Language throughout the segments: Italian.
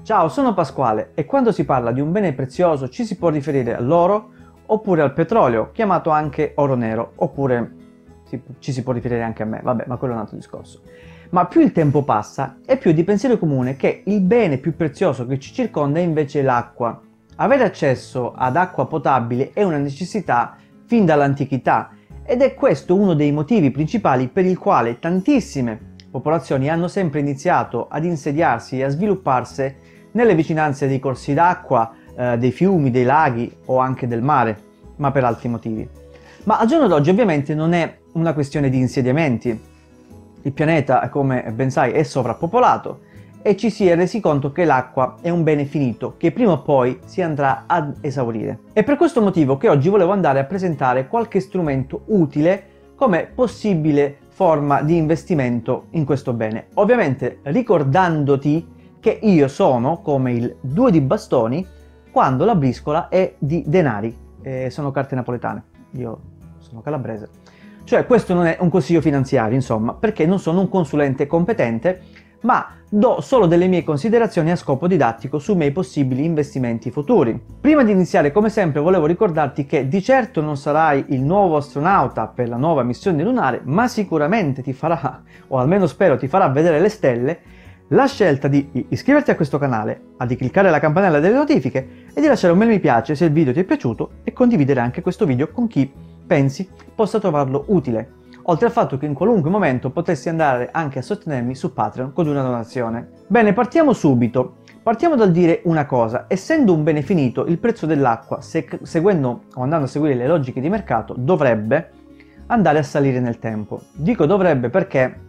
Ciao, sono Pasquale e quando si parla di un bene prezioso ci si può riferire all'oro oppure al petrolio, chiamato anche oro nero, oppure ci si può riferire anche a me, vabbè, ma quello è un altro discorso. Ma più il tempo passa e più è di pensiero comune che il bene più prezioso che ci circonda è invece l'acqua. Avere accesso ad acqua potabile è una necessità fin dall'antichità ed è questo uno dei motivi principali per il quale tantissime popolazioni hanno sempre iniziato ad insediarsi e a svilupparsi nelle vicinanze dei corsi d'acqua, dei fiumi, dei laghi o anche del mare, ma per altri motivi. Ma al giorno d'oggi ovviamente non è una questione di insediamenti. Il pianeta, come ben sai, è sovrappopolato e ci si è resi conto che l'acqua è un bene finito che prima o poi si andrà ad esaurire. È per questo motivo che oggi volevo andare a presentare qualche strumento utile come possibile forma di investimento in questo bene. Ovviamente ricordandoti che io sono come il 2 di bastoni quando la briscola è di denari. Sono carte napoletane, io sono calabrese. Cioè questo non è un consiglio finanziario, insomma, perché non sono un consulente competente, ma do solo delle mie considerazioni a scopo didattico sui miei possibili investimenti futuri. Prima di iniziare, come sempre, volevo ricordarti che di certo non sarai il nuovo astronauta per la nuova missione lunare, ma sicuramente ti farà, o almeno spero ti farà vedere le stelle, la scelta di iscriverti a questo canale, di cliccare la campanella delle notifiche e di lasciare un bel mi piace se il video ti è piaciuto e condividere anche questo video con chi pensi possa trovarlo utile, oltre al fatto che in qualunque momento potresti andare anche a sostenermi su Patreon con una donazione. Bene, partiamo subito. Partiamo dal dire una cosa: essendo un bene finito, il prezzo dell'acqua, seguendo o andando a seguire le logiche di mercato, dovrebbe andare a salire nel tempo. Dico dovrebbe perché,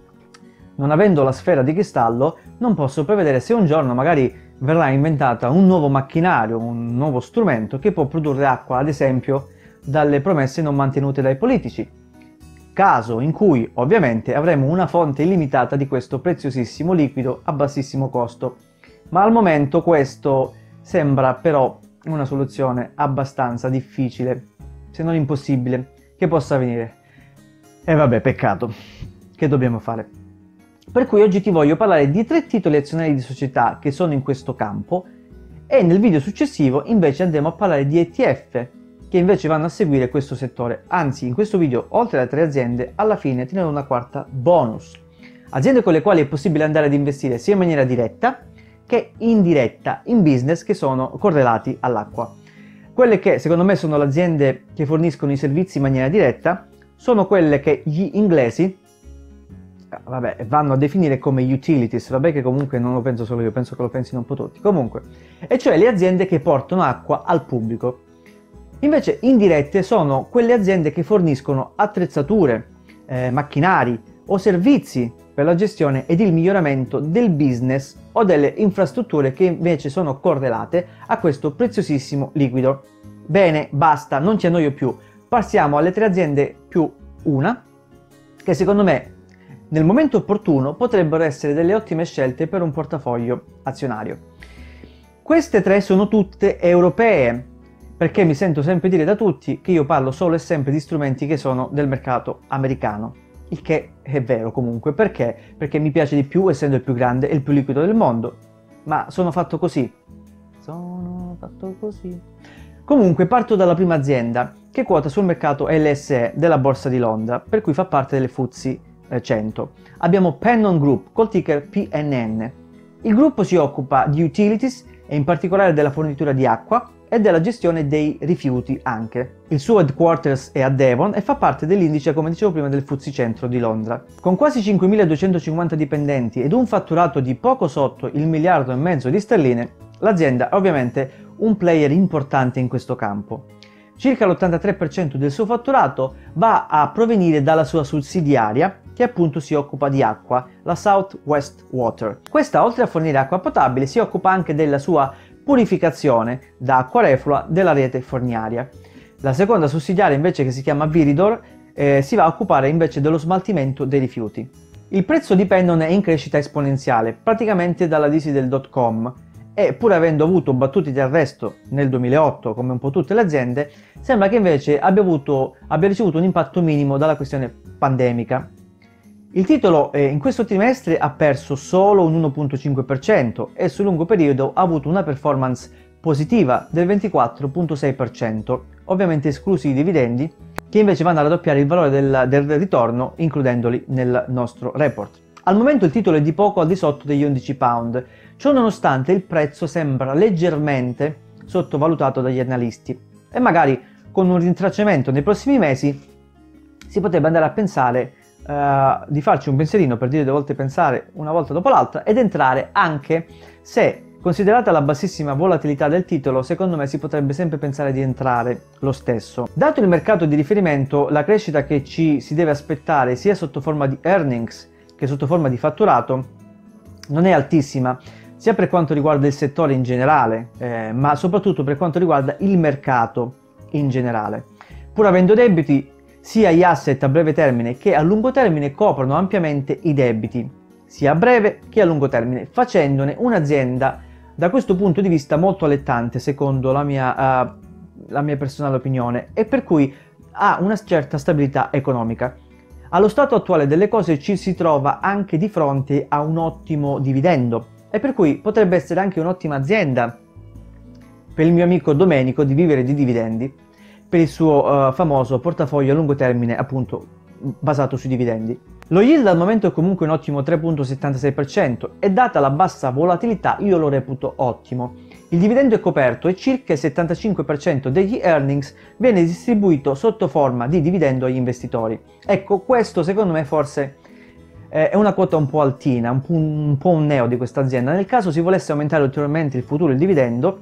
non avendo la sfera di cristallo, non posso prevedere se un giorno magari verrà inventata un nuovo macchinario, un nuovo strumento che può produrre acqua, ad esempio, dalle promesse non mantenute dai politici. Caso in cui, ovviamente, avremo una fonte illimitata di questo preziosissimo liquido a bassissimo costo. Ma al momento questo sembra però una soluzione abbastanza difficile, se non impossibile, che possa avvenire. E vabbè, peccato. Che dobbiamo fare? Per cui oggi ti voglio parlare di 3 titoli azionari di società che sono in questo campo e nel video successivo invece andremo a parlare di ETF che invece vanno a seguire questo settore. Anzi, in questo video, oltre alle 3 aziende, alla fine te ne do una quarta bonus. Aziende con le quali è possibile andare ad investire sia in maniera diretta che indiretta in business che sono correlati all'acqua. Quelle che secondo me sono le aziende che forniscono i servizi in maniera diretta sono quelle che gli inglesi vanno a definire come utilities, vabbè che comunque non lo penso solo io, penso che lo pensino un po' tutti, comunque, e cioè le aziende che portano acqua al pubblico. Invece indirette sono quelle aziende che forniscono attrezzature, macchinari o servizi per la gestione ed il miglioramento del business o delle infrastrutture che invece sono correlate a questo preziosissimo liquido. Bene, basta, non ti annoio più, passiamo alle 3 aziende più una, che secondo me nel momento opportuno potrebbero essere delle ottime scelte per un portafoglio azionario. Queste 3 sono tutte europee, perché mi sento sempre dire da tutti che io parlo solo e sempre di strumenti che sono del mercato americano, il che è vero comunque. Perché? Perché mi piace di più, essendo il più grande e il più liquido del mondo, ma sono fatto così. Comunque parto dalla prima azienda, che quota sul mercato LSE della borsa di Londra, per cui fa parte delle FTSE 100. Abbiamo Pennon Group col ticker PNN. Il gruppo si occupa di utilities e in particolare della fornitura di acqua e della gestione dei rifiuti anche. Il suo headquarters è a Devon e fa parte dell'indice, come dicevo prima, del FTSE 100 di Londra. Con quasi 5.250 dipendenti ed un fatturato di poco sotto il 1,5 miliardi di sterline, l'azienda è ovviamente un player importante in questo campo. Circa l'83% del suo fatturato va a provenire dalla sua sussidiaria, che appunto si occupa di acqua, la South West Water. Questa, oltre a fornire acqua potabile, si occupa anche della sua purificazione da acqua reflua della rete fognaria. La seconda sussidiaria invece, che si chiama Viridor, si va a occupare invece dello smaltimento dei rifiuti. Il prezzo di Pennon è in crescita esponenziale, praticamente dalla crisi del dot-com, e pur avendo avuto battute di arresto nel 2008 come un po' tutte le aziende, sembra che invece abbia ricevuto un impatto minimo dalla questione pandemica. Il titolo in questo trimestre ha perso solo un 1,5% e sul lungo periodo ha avuto una performance positiva del 24,6%, ovviamente esclusi i dividendi, che invece vanno a raddoppiare il valore del ritorno includendoli nel nostro report. Al momento il titolo è di poco al di sotto degli 11 pound, ciò nonostante il prezzo sembra leggermente sottovalutato dagli analisti e magari con un rintracciamento nei prossimi mesi si potrebbe andare a pensare di farci un pensierino, per dire due volte pensare una volta dopo l'altra, ed entrare, anche se considerata la bassissima volatilità del titolo, secondo me si potrebbe sempre pensare di entrare lo stesso. Dato il mercato di riferimento, la crescita che ci si deve aspettare sia sotto forma di earnings che sotto forma di fatturato non è altissima, sia per quanto riguarda il settore in generale, ma soprattutto per quanto riguarda il mercato in generale. Pur avendo debiti, sia gli asset a breve termine che a lungo termine coprono ampiamente i debiti, sia a breve che a lungo termine, facendone un'azienda da questo punto di vista molto allettante, secondo la mia personale opinione, e per cui ha una certa stabilità economica. Allo stato attuale delle cose ci si trova anche di fronte a un ottimo dividendo, e per cui potrebbe essere anche un'ottima azienda per il mio amico Domenico di vivere di dividendi, per il suo famoso portafoglio a lungo termine, appunto basato sui dividendi. Lo yield al momento è comunque un ottimo 3,76% e data la bassa volatilità io lo reputo ottimo. Il dividendo è coperto e circa il 75% degli earnings viene distribuito sotto forma di dividendo agli investitori. Ecco, questo secondo me forse è una quota un po' altina, un po' un neo di questa azienda. Nel caso si volesse aumentare ulteriormente il futuro il dividendo,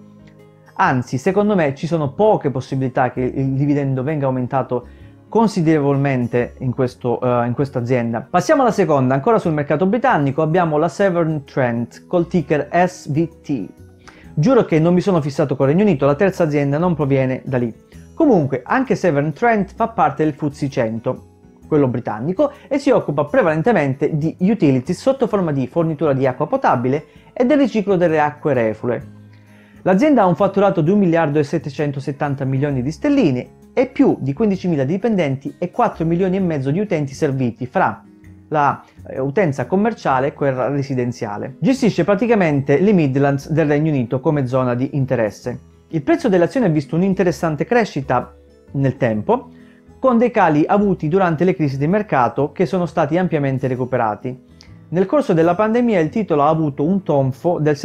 anzi, secondo me ci sono poche possibilità che il dividendo venga aumentato considerevolmente in questa azienda. Passiamo alla seconda, ancora sul mercato britannico abbiamo la Severn Trent col ticker SVT. Giuro che non mi sono fissato con il Regno Unito, la terza azienda non proviene da lì. Comunque, anche Severn Trent fa parte del FTSE 100, quello britannico, e si occupa prevalentemente di utilities sotto forma di fornitura di acqua potabile e del riciclo delle acque reflue. L'azienda ha un fatturato di 1 miliardo e 770 milioni di sterline e più di 15.000 dipendenti e 4 milioni e mezzo di utenti serviti fra la utenza commerciale e quella residenziale. Gestisce praticamente le Midlands del Regno Unito come zona di interesse. Il prezzo dell'azione ha visto un'interessante crescita nel tempo, con dei cali avuti durante le crisi di mercato che sono stati ampiamente recuperati. Nel corso della pandemia il titolo ha avuto un tonfo del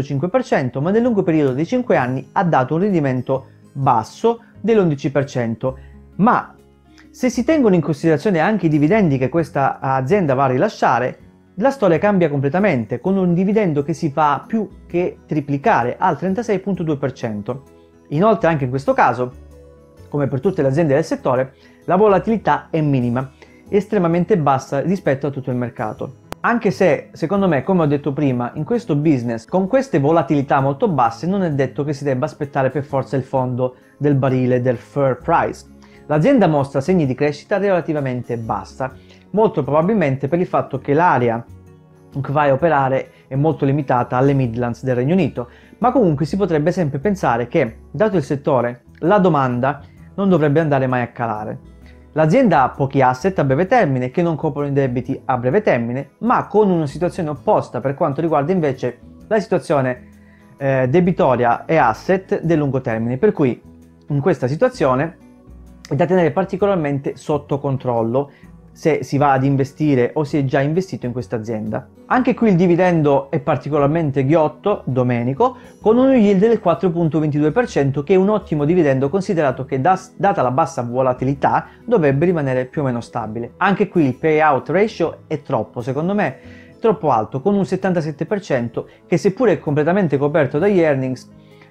7,5%, ma nel lungo periodo di 5 anni ha dato un rendimento basso dell'11%. Ma se si tengono in considerazione anche i dividendi che questa azienda va a rilasciare, la storia cambia completamente, con un dividendo che si va più che triplicare al 36,2%. Inoltre anche in questo caso, come per tutte le aziende del settore, la volatilità è minima, estremamente bassa rispetto a tutto il mercato. Anche se, secondo me, come ho detto prima, in questo business, con queste volatilità molto basse, non è detto che si debba aspettare per forza il fondo del barile del fair price. L'azienda mostra segni di crescita relativamente bassa, molto probabilmente per il fatto che l'area in cui vai a operare è molto limitata alle Midlands del Regno Unito, ma comunque si potrebbe sempre pensare che, dato il settore, la domanda non dovrebbe andare mai a calare. L'azienda ha pochi asset a breve termine che non coprono i debiti a breve termine, ma con una situazione opposta per quanto riguarda invece la situazione debitoria e asset del lungo termine, per cui in questa situazione è da tenere particolarmente sotto controllo se si va ad investire o si è già investito in questa azienda. Anche qui il dividendo è particolarmente ghiotto, Domenico, con un yield del 4,22%, che è un ottimo dividendo considerato che data la bassa volatilità dovrebbe rimanere più o meno stabile. Anche qui il payout ratio è troppo, secondo me, troppo alto, con un 77% che, seppure completamente coperto dagli earnings,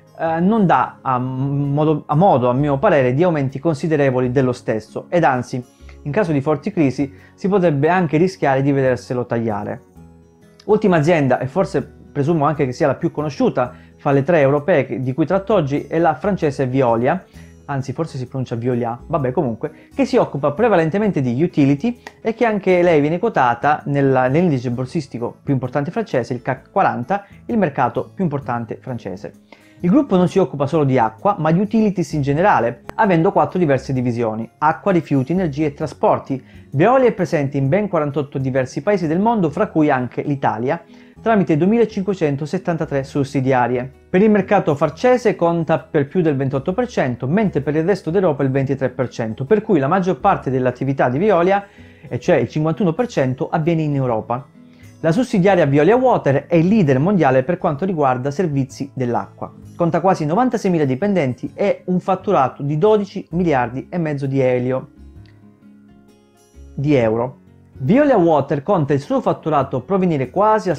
non dà a modo, a mio parere, di aumenti considerevoli dello stesso, ed anzi, in caso di forti crisi, si potrebbe anche rischiare di vederselo tagliare. Ultima azienda, e forse presumo anche che sia la più conosciuta fra le tre europee di cui tratto oggi, è la francese Veolia, anzi forse si pronuncia Veolia, vabbè comunque, che si occupa prevalentemente di utility e che anche lei viene quotata nell'indice borsistico più importante francese, il CAC 40, il mercato più importante francese. Il gruppo non si occupa solo di acqua, ma di utilities in generale, avendo 4 diverse divisioni: acqua, rifiuti, energia e trasporti. Veolia è presente in ben 48 diversi paesi del mondo, fra cui anche l'Italia, tramite 2.573 sussidiarie. Per il mercato francese conta per più del 28%, mentre per il resto d'Europa il 23%, per cui la maggior parte dell'attività di Veolia, e cioè il 51%, avviene in Europa. La sussidiaria Veolia Water è il leader mondiale per quanto riguarda servizi dell'acqua. Conta quasi 96.000 dipendenti e un fatturato di 12 miliardi e mezzo di euro. Veolia Water conta il suo fatturato provenire quasi al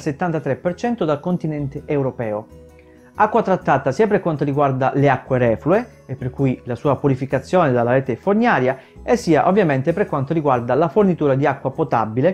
73% dal continente europeo. Acqua trattata sia per quanto riguarda le acque reflue, e per cui la sua purificazione dalla rete fognaria, e sia ovviamente per quanto riguarda la fornitura di acqua potabile,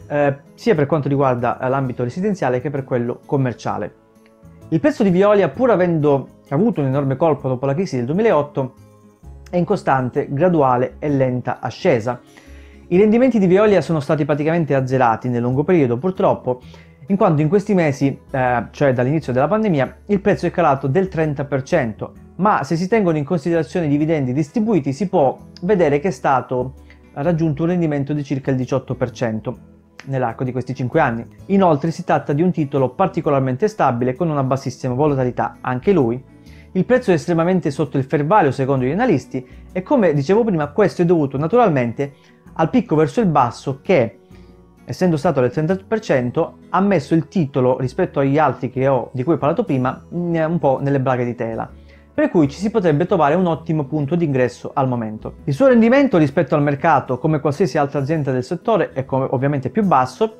sia per quanto riguarda l'ambito residenziale che per quello commerciale. Il prezzo di Veolia, pur avendo avuto un enorme colpo dopo la crisi del 2008, è in costante, graduale e lenta ascesa. I rendimenti di Veolia sono stati praticamente azzerati nel lungo periodo, purtroppo, in quanto in questi mesi, cioè dall'inizio della pandemia, il prezzo è calato del 30%, ma se si tengono in considerazione i dividendi distribuiti si può vedere che è stato raggiunto un rendimento di circa il 18% nell'arco di questi 5 anni. Inoltre si tratta di un titolo particolarmente stabile con una bassissima volatilità, anche lui. Il prezzo è estremamente sotto il fair value secondo gli analisti e, come dicevo prima, questo è dovuto naturalmente al picco verso il basso che, essendo stato del 30%, ha messo il titolo rispetto agli altri di cui ho parlato prima un po' nelle braghe di tela, per cui ci si potrebbe trovare un ottimo punto di ingresso al momento. Il suo rendimento rispetto al mercato, come qualsiasi altra azienda del settore, è ovviamente più basso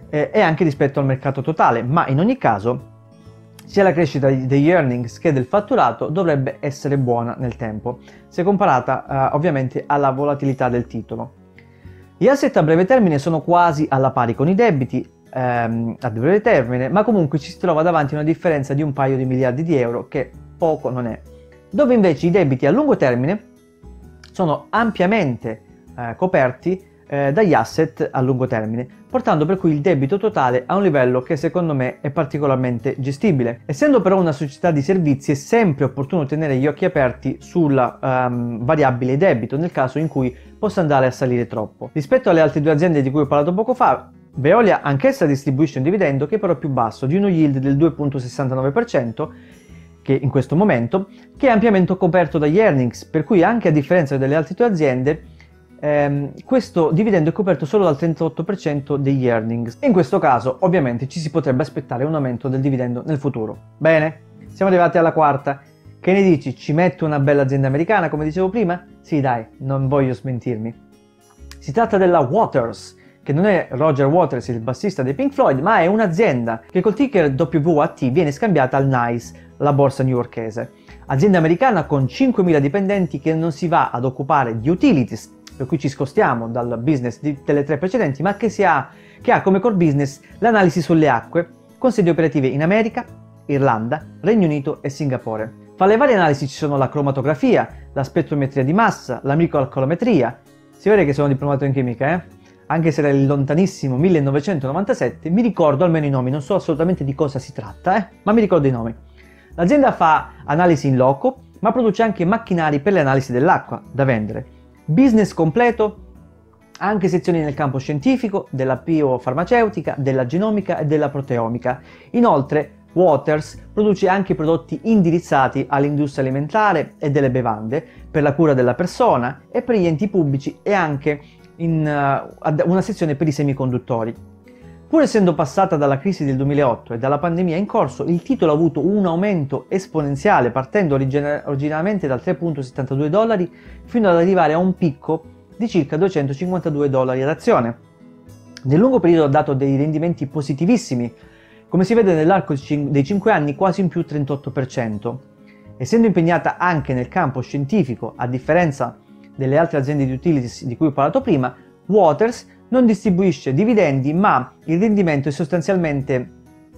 e anche rispetto al mercato totale, ma in ogni caso sia la crescita degli earnings che del fatturato dovrebbe essere buona nel tempo, se comparata ovviamente alla volatilità del titolo. Gli asset a breve termine sono quasi alla pari con i debiti a breve termine, ma comunque ci si trova davanti a una differenza di un paio di miliardi di euro che poco non è, dove invece i debiti a lungo termine sono ampiamente coperti dagli asset a lungo termine, portando per cui il debito totale a un livello che secondo me è particolarmente gestibile. Essendo però una società di servizi, è sempre opportuno tenere gli occhi aperti sulla variabile debito nel caso in cui possa andare a salire troppo. Rispetto alle altre due aziende di cui ho parlato poco fa, Veolia anch'essa distribuisce un dividendo che però è più basso, di uno yield del 2,69%, che in questo momento, che è ampiamente coperto dagli earnings, per cui anche a differenza delle altre due aziende, questo dividendo è coperto solo dal 38% degli earnings. In questo caso ovviamente ci si potrebbe aspettare un aumento del dividendo nel futuro. Bene, siamo arrivati alla quarta. Che ne dici? Ci metto una bella azienda americana come dicevo prima? Sì dai, non voglio smentirmi. Si tratta della Waters, che non è Roger Waters, il bassista dei Pink Floyd, ma è un'azienda che col ticker WAT viene scambiata al NYSE, la borsa newyorkese. Azienda americana con 5.000 dipendenti che non si va ad occupare di utilities, per cui ci spostiamo dal business delle tre precedenti, ma che ha come core business l'analisi sulle acque, con sedi operative in America, Irlanda, Regno Unito e Singapore. Fra le varie analisi ci sono la cromatografia, la spettrometria di massa, la microalcolometria. Si vede che sono diplomato in chimica, Anche se era il lontanissimo 1997, mi ricordo almeno i nomi, non so assolutamente di cosa si tratta, ma mi ricordo i nomi. L'azienda fa analisi in loco, ma produce anche macchinari per le analisi dell'acqua da vendere. Business completo, anche sezioni nel campo scientifico, della biofarmaceutica, della genomica e della proteomica. Inoltre, Waters produce anche prodotti indirizzati all'industria alimentare e delle bevande, per la cura della persona e per gli enti pubblici, e anche una sezione per i semiconduttori. Pur essendo passata dalla crisi del 2008 e dalla pandemia in corso, il titolo ha avuto un aumento esponenziale, partendo originariamente dal 3,72 dollari fino ad arrivare a un picco di circa 252 dollari ad azione. Nel lungo periodo ha dato dei rendimenti positivissimi, come si vede nell'arco dei 5 anni quasi in più 38%. Essendo impegnata anche nel campo scientifico, a differenza delle altre aziende di utilities di cui ho parlato prima, Waters non distribuisce dividendi, ma il rendimento è sostanzialmente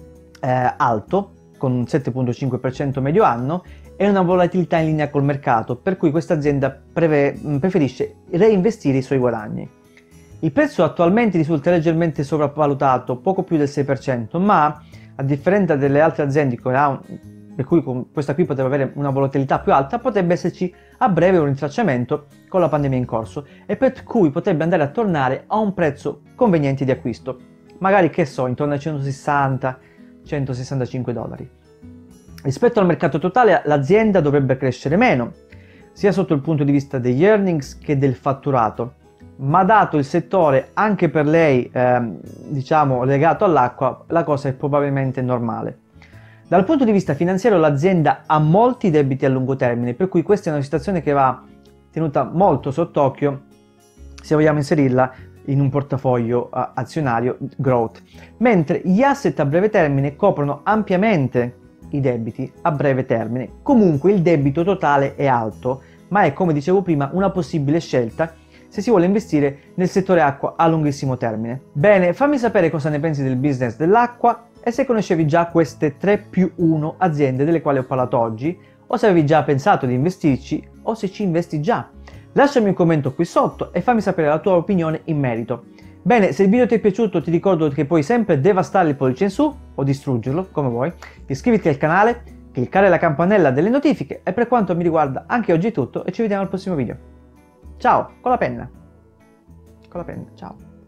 alto, con un 7,5% medio anno, e una volatilità in linea col mercato, per cui questa azienda preferisce reinvestire i suoi guadagni. Il prezzo attualmente risulta leggermente sopravvalutato, poco più del 6%, ma a differenza delle altre aziende che ha per cui questa qui potrebbe avere una volatilità più alta, potrebbe esserci a breve un rintracciamento con la pandemia in corso e per cui potrebbe andare a tornare a un prezzo conveniente di acquisto, magari che so, intorno ai 160-165 dollari. Rispetto al mercato totale l'azienda dovrebbe crescere meno, sia sotto il punto di vista degli earnings che del fatturato, ma dato il settore anche per lei diciamo legato all'acqua, la cosa è probabilmente normale. Dal punto di vista finanziario l'azienda ha molti debiti a lungo termine, per cui questa è una situazione che va tenuta molto sott'occhio se vogliamo inserirla in un portafoglio azionario growth, mentre gli asset a breve termine coprono ampiamente i debiti a breve termine. Comunque il debito totale è alto, ma è, come dicevo prima, una possibile scelta se si vuole investire nel settore acqua a lunghissimo termine. Bene, fammi sapere cosa ne pensi del business dell'acqua e se conoscevi già queste 3+1 aziende delle quali ho parlato oggi, o se avevi già pensato di investirci o se ci investi già. Lasciami un commento qui sotto e fammi sapere la tua opinione in merito. Bene, se il video ti è piaciuto ti ricordo che puoi sempre devastare il pollice in su o distruggerlo, come vuoi, iscriviti al canale, cliccare la campanella delle notifiche e per quanto mi riguarda anche oggi è tutto e ci vediamo al prossimo video. Ciao, con la penna, ciao.